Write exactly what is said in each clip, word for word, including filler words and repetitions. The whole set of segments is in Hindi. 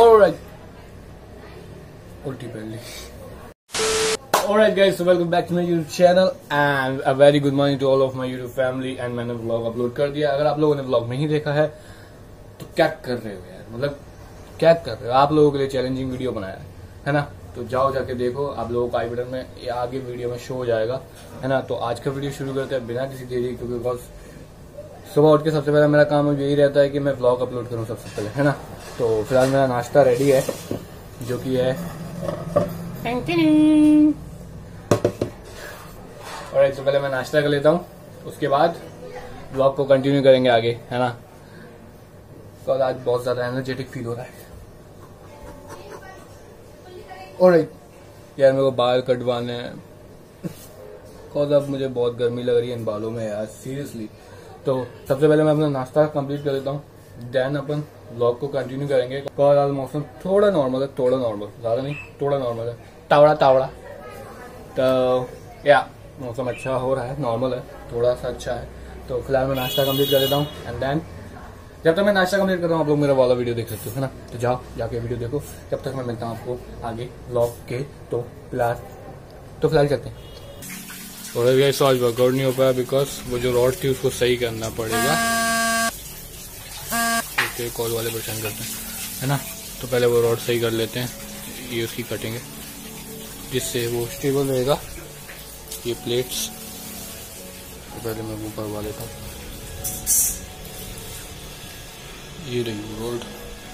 Alright. उल्टी पहली. Alright guys, so welcome back to my YouTube channel and a very good morning to all of my YouTube family. And मैंने vlog upload कर दिया. अगर आप लोगों ने vlog नहीं देखा है तो क्या कर रहे हो यार, मतलब क्या कर रहे हो. आप लोगों के लिए चैलेंजिंग वीडियो बनाया है है ना, तो जाओ जाके देखो. आप लोगों को आई बटन में आगे वीडियो में शो हो जाएगा है ना. तो आज का वीडियो शुरू करते हैं बिना किसी देरी, क्योंकि बस सुबह उठ के सबसे पहले मेरा काम यही रहता है कि मैं व्लॉग अपलोड करूं सबसे पहले है ना. तो फिलहाल मेरा नाश्ता रेडी है जो कि है और एक तो पहले मैं नाश्ता कर लेता हूं, उसके बाद व्लॉग को कंटिन्यू करेंगे आगे है ना. तो आज बहुत ज्यादा एनर्जेटिक फील हो रहा है. और यार मेरे को बाल कटवाने हैं बिकॉज अब मुझे बहुत गर्मी लग रही है इन बालों में यार, सीरियसली. तो सबसे पहले मैं अपना नाश्ता कंप्लीट कर लेता हूँ, देन अपन व्लॉग को कंटिन्यू करेंगे. और आज मौसम थोड़ा नॉर्मल है, थोड़ा नॉर्मल, ज्यादा नहीं, थोड़ा नॉर्मल है, तावड़ा तावड़ा. तो या मौसम अच्छा हो रहा है, नॉर्मल है, थोड़ा सा अच्छा है. तो फिलहाल मैं नाश्ता कंप्लीट कर लेता हूँ एंड देन जब तक मैं नाश्ता कंप्लीट कर रहा हूँ आप लोग मेरा वाला वीडियो देख सकते हो है ना. तो जाओ जाके वीडियो देखो, जब तक मैं मिलता हूँ आपको आगे व्लॉग के. तो फिलहाल तो फिलहाल चलते हैं. और गाइस आज वर्कआउट नहीं हो पाया बिकॉज वो जो रॉड थी उसको सही करना पड़ेगा. ओके, कॉल वाले परेशान करते हैं है ना. तो पहले वो रॉड सही कर लेते हैं, ये उसकी कटेंगे जिससे वो स्टेबल रहेगा. ये प्लेट्स तो पहले मैं वो करवा लेता हूँ. ये रही वो रोड.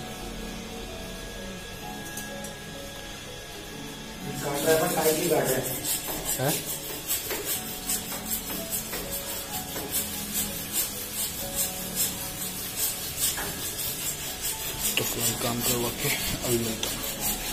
है तो काम करवा के अभी मिलता हूँ.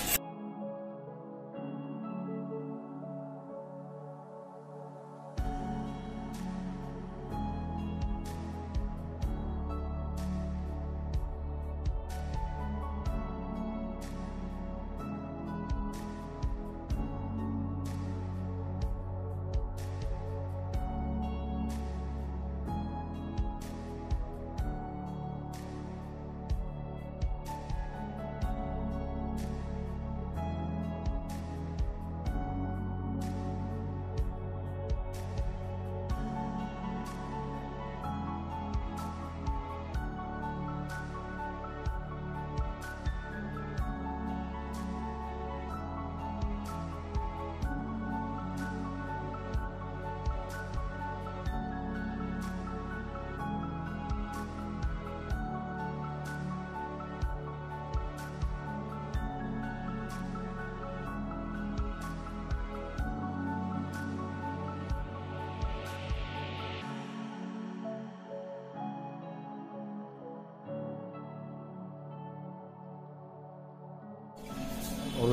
और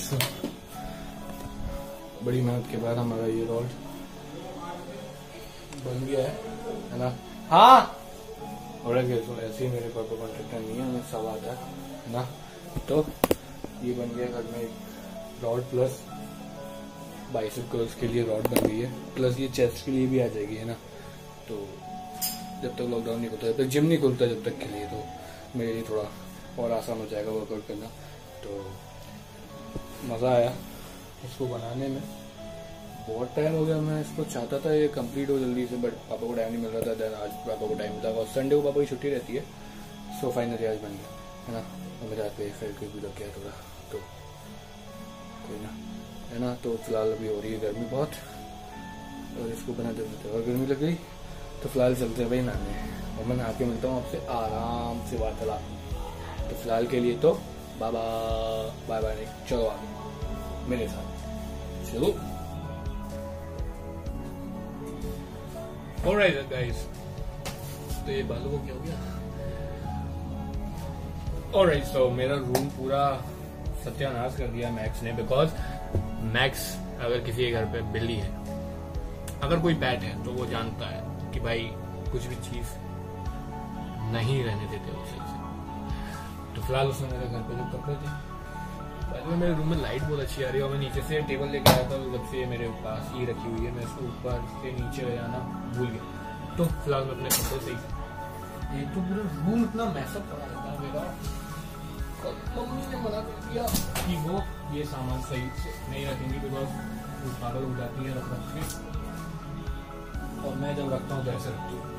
बड़ी मेहनत के बाद हमारा ये रोड बन गया है है ना. हाँ और तो ऐसे ही मेरे पापा कॉन्ट्रैक्टर नहीं है, हमें सब आता है ना. तो ये बन गया घर में एक रॉड प्लस बाइसेप कर्ल्स के लिए रॉड बन गई है, प्लस ये चेस्ट के लिए भी आ जाएगी है ना. तो जब तक लॉकडाउन नहीं खुलता, जब तक जिम नहीं खुलता जब तक के लिए, तो मेरे लिए थोड़ा और आसान हो जाएगा वर्कआउट करना. तो मज़ा आया इसको बनाने में, बहुत टाइम हो गया. मैं इसको चाहता था ये कंप्लीट हो जल्दी से, बट पापा को टाइम नहीं मिल रहा था. देन आज पापा को टाइम मिला और संडे को पापा की छुट्टी रहती है. सो फाइनली आज बन गया है ना. और मेरे हाथ पे फिर भी लग गया थोड़ा, तो कोई ना है ना. तो फिलहाल अभी हो रही है गर्मी बहुत, और इसको बनाते बनाते और गर्मी लग गई. तो फिलहाल चलते हैं भाई नहाने, और मैं नहा के मिलता हूँ आपसे आराम से वार्तालाप. तो फिलहाल के लिए तो बाय बाय बाय बाय. चलो आगे मेरे साथ चलो. ऑलराइट गाइस, तो ये बालों को क्या हो गया. ऑलराइट, सो मेरा रूम पूरा सत्यानाश कर दिया मैक्स ने, बिकॉज मैक्स अगर किसी के घर पे बिल्ली है, अगर कोई पेट है, तो वो जानता है कि भाई कुछ भी चीज नहीं रहने देते वो सही से. तो फिलहाल उसने मेरे घर पे जो कपड़े थे, बाद में मेरे रूम में लाइट बहुत अच्छी आ रही है, और मैं नीचे से टेबल लेके आया था, जब से मेरे पास ही रखी हुई है, मैं इसको ऊपर से नीचे ले जाना भूल गया. तो फिलहाल मैं अपने कपड़े सही, एक तो पूरा रूम इतना मैसअप पड़ा रहता है मेरा, मम्मी ने मना कर दिया कि वो ये सामान सही से नहीं रखेंगी, बिकॉज वो पागल हो जाती है रख रख के, और मैं जब रखता हूँ तो ऐसे रखती हूँ।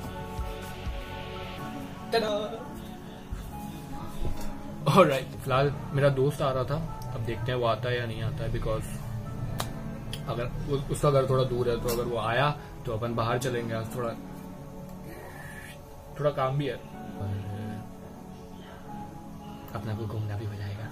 ऑलराइट, फिलहाल मेरा दोस्त आ रहा था, अब देखते हैं वो आता है या नहीं आता है, बिकॉज अगर उसका घर थोड़ा दूर है तो अगर वो आया तो अपन बाहर चलेंगे। आज थोड़ा थोड़ा काम भी है और अपना को घूमना भी हो जाएगा।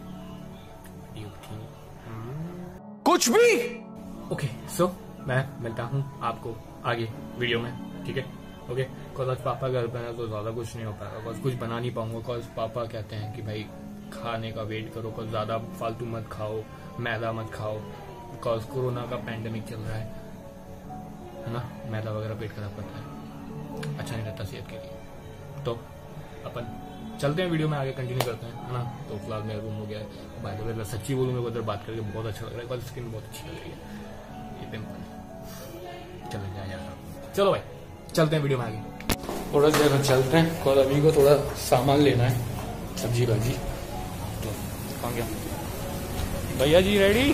कुछ भी ओके okay, सो so, मैं मिलता हूँ आपको आगे वीडियो में, ठीक है? ओके, बिकॉज आज पापा घर पे है तो ज्यादा कुछ नहीं हो पाएगा, बिकॉज कुछ बना नहीं पाऊंगा। बिकॉज पापा कहते हैं कि भाई खाने का वेट करो, बिकॉज ज्यादा फालतू मत खाओ, मैदा मत खाओ, बिकॉज कोरोना का पैंडेमिक चल रहा है है ना। मैदा वगैरह पेट खराब करता है, अच्छा नहीं रहता सेहत के लिए। तो अपन चलते हैं, वीडियो में आगे कंटिन्यू करते हैं, है ना। तो फिलहाल मेरा रूम हो गया है। बाय द वे, सच्ची बोलूँ मेरे को उधर बात करके बहुत अच्छा लग रहा है, बिकॉज स्किन बहुत अच्छी लग रही है। ये पिंपल चले जाए यार। चलो भाई चलते हैं वीडियो में आगे, थोड़ा देर चलते हैं, और अभी को थोड़ा सामान लेना है, सब्जी भाजी। तो कहाँ गया भैया ji? Ready?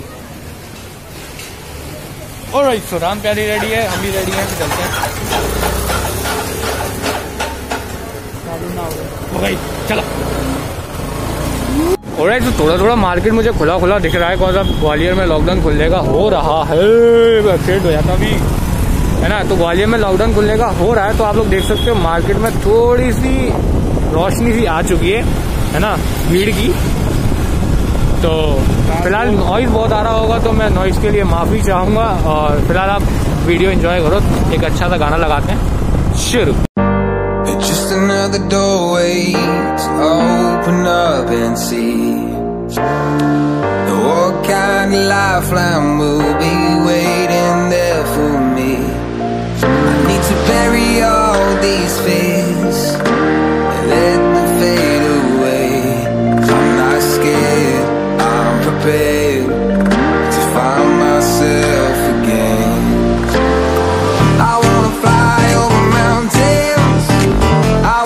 Alright, so Ram Pyari ready है, हम भी रेडी हैं, तो चलते हैं। ओ भाई चलो। ऑलराइट, तो थोड़ा थोड़ा मार्केट मुझे खुला खुला दिख रहा है, बिकॉज अब ग्वालियर में लॉकडाउन खुलने का हो रहा है। एक्सीडेंट हो जाता अभी, है ना। तो ग्वालियर में लॉकडाउन खुलने का हो रहा है, तो आप लोग देख सकते हो मार्केट में थोड़ी सी रोशनी सी आ चुकी है, है ना, भीड़ की। तो फिलहाल नॉइज बहुत आ रहा होगा, तो मैं नॉइज के लिए माफी चाहूंगा, और फिलहाल आप वीडियो एंजॉय करो। एक अच्छा सा गाना लगाते हैं, शुरू। Just another doorway to open up and see what kind of lifeline will be waiting there for me. I need to bury all these fears and let them fade away. I'm not scared, I'm prepared to find myself again. I wanna fly over mountains. I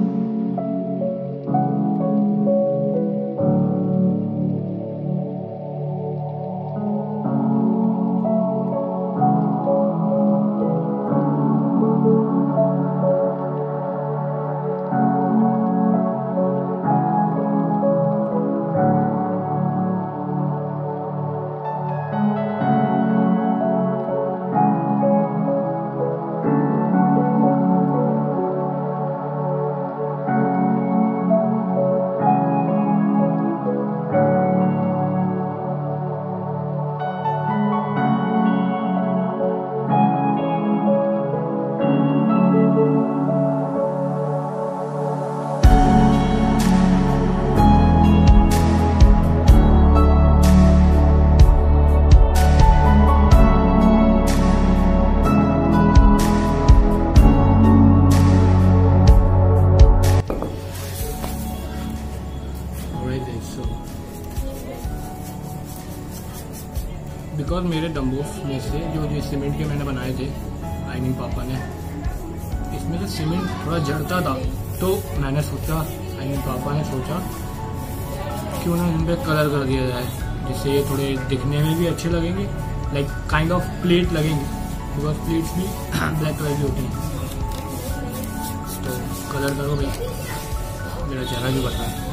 because मेरे डम्बोस में से जो जो सीमेंट के मैंने बनाए थे, आई मीन पापा ने, इसमें से सीमेंट थोड़ा जड़ता था, तो मैंने सोचा, आई मीन पापा ने सोचा क्यों ना इन पे कलर कर दिया जाए, जिससे ये थोड़े दिखने में भी अच्छे लगेंगे, लाइक काइंड ऑफ प्लेट लगेंगे, बिकॉज प्लेट्स भी ब्लैक कलर की होती हैं। तो कलर करो भाई, मेरा चेहरा भी बता है।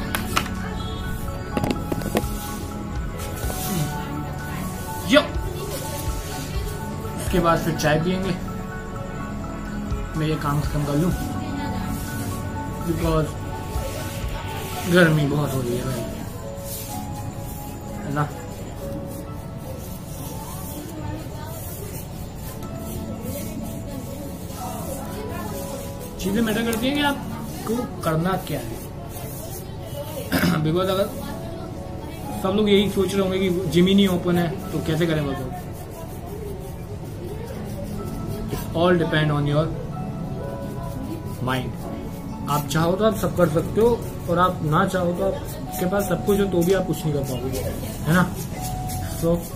यो, उसके बाद फिर चाय पियेंगे, मैं ये काम खत्म कर लूँ, बिकॉज गर्मी बहुत हो रही है भाई, है ना। चीजें मैटर करती हैं कि आपको करना क्या है, बिकॉज अगर सब लोग यही सोच रहे होंगे कि जिम ही नहीं ओपन है तो कैसे करें बताओ। It's all depend on your mind. आप चाहो तो आप सब कर सकते हो, और आप ना चाहो तो आपके पास सब कुछ हो तो भी आप कुछ नहीं कर पाओगे, है ना। सो so,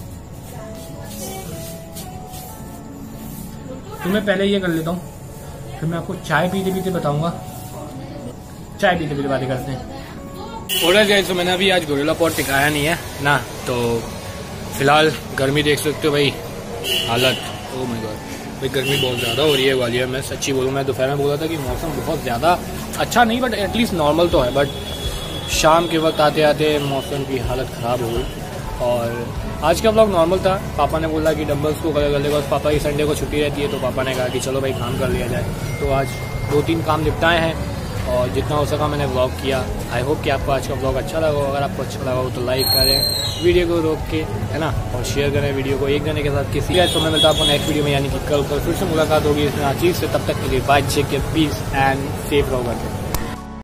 तो मैं पहले ये कर लेता हूँ, फिर मैं आपको चाय पीते पीते बताऊंगा। चाय पीते पीते बातें करते हैं। और जैसे मैंने अभी आज गोरिल्ला पॉट टिकाया नहीं है ना, तो फिलहाल गर्मी देख सकते हो भाई, हालत ओ माय गॉड भाई, गर्मी बहुत ज़्यादा हो रही है ग्वालियर में। सच्ची बोलूँ, मैं दोपहर में बोला था कि मौसम बहुत ज़्यादा अच्छा नहीं, बट एटलीस्ट नॉर्मल तो है, बट शाम के वक्त आते आते मौसम की हालत ख़राब हो गई। और आज का व्लॉग नॉर्मल था। पापा ने बोला कि डंबल्स को कलर कर लेगा, पापा की संडे को छुट्टी रहती है, तो पापा ने कहा कि चलो भाई काम कर लिया जाए। तो आज दो तीन काम निपटाए हैं और जितना हो सका मैंने व्लॉग किया। आई होप कि आपको आज का व्लॉग अच्छा लगा हो। अगर आपको अच्छा लगा हो तो लाइक करें वीडियो को रोक के, है ना, और शेयर करें वीडियो को एक जने के साथ किसी। तो मैं मिलता हूँ आपको नेक्स्ट वीडियो में, यानी कि कल कल फिर से मुलाकात होगी इसमें आचीज से। तब तक के लिए bye, take care, peace and safe रहो।